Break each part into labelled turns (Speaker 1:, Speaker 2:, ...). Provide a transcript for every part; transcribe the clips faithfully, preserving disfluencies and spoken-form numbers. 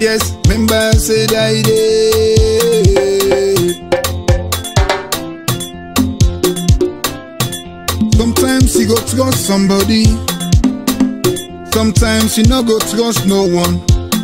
Speaker 1: Yes, remember said I did. Sometimes you go trust somebody, sometimes you no go trust no one.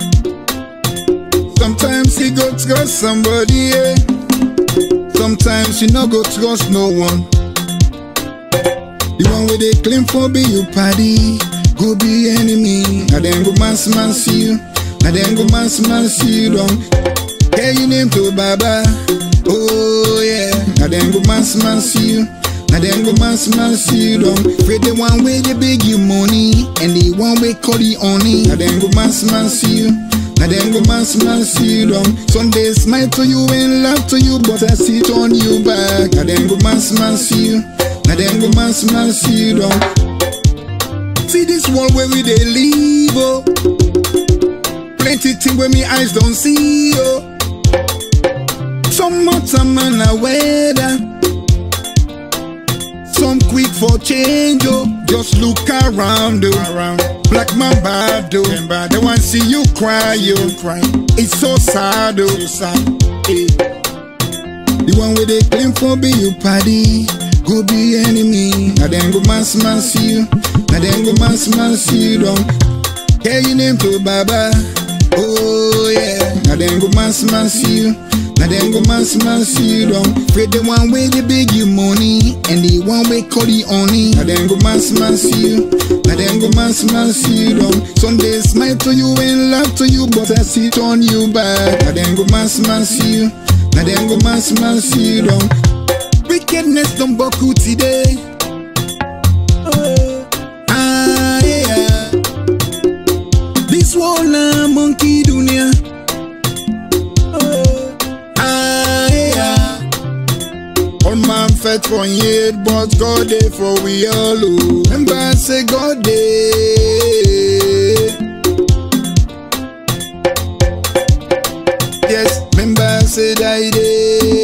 Speaker 1: Sometimes you go trust somebody, yeah. Sometimes you no go trust no one. The one where they claim for be you party, go be enemy. Now then go mass man see you, now then go mass man see you down. Hey, you name to Baba, oh yeah. Now then go mass man see you, now then go mass man see you down. For the one way they beg you money, and the one way call you honey. Now then go mass man see you, now then go mass man see you down. Sunday smile to you and love to you, but I see it on you back. Now then go mass man see you, now then go mass man see you down. See this world where we they live, oh. Plenty things where me eyes don't see, oh. Some matter man a weather, some quick for change, oh. Just look around, oh. Black man bad, oh. They want see you cry, oh. It's so sad, oh. The one where they claim for be you party, go be enemy. Now then go mass man see you, now then go mass man see you down. Hey, you name to Baba, oh yeah. Now then go mass man see you, now then go mass man see you down. For the one way they beg you money, and the one way call you honey. Now then go mass man see you, now then go mass man see you down. Sunday smile to you and love to you, but I see it on you back. Now then go mass man see you, now then go mass man see you down. Wickedness don't buckle today. Oh. Ah yeah. This world a monkey dunya. Oh. Ah yeah. All man fed for yet, but God dey for we all. Oh. Remember I say God dey. Yes, remember I said I dey.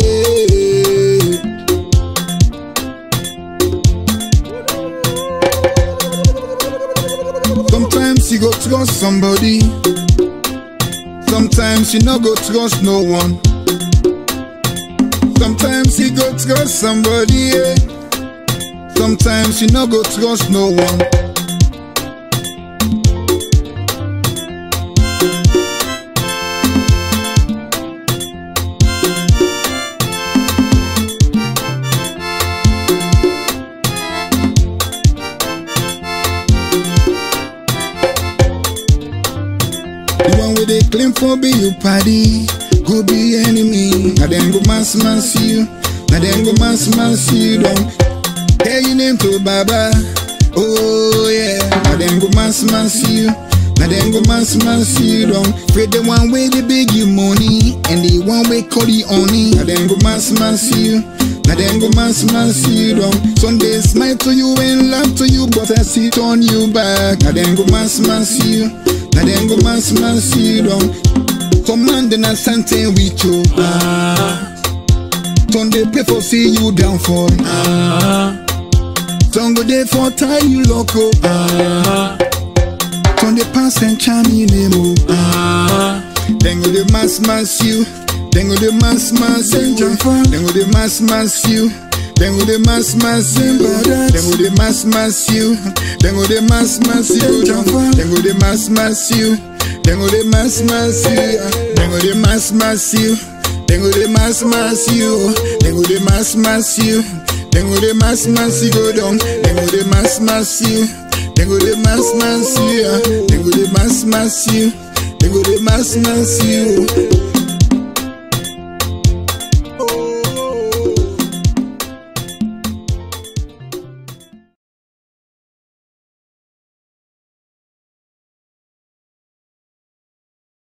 Speaker 1: Sometimes you go trust somebody, sometimes you no go trust no one. Sometimes you go trust somebody, yeah. Sometimes you no go trust no one. The one where they claim for be you party, go be enemy. Now then go mass man see you, now then go mass man see you down. Hey, you name to Baba, oh yeah. Now then go mass man see you, now then go mass man see you down. For the one way they beg you money, and the one way call you honey. Now then go mass man see you, now then go mass man see you down. Sunday smile to you and love to you, but I see it on you back. Now then go mass man see you, now then go mass man see you down. Some man then a something with you. Ah. Some they play for see you down for. Ah. Some go there for tie you loco. Ah. Some they pass and charm you name. Ah. Then go the mass mass you. Then go the mass mass you. Then go the mass mass you. Then go the mass mass you. Then go the mass mass you. Then go the mass mass you. Then go the mass mass you. Then go the mass mass you. Then go the mass mass you. Then go the mass mass you. Then go the mass mass you. Then go the mass mass you go down. Then go the mass mass you. Then go the mass mass you. Then go the mass mass you. Then go the mass mass you.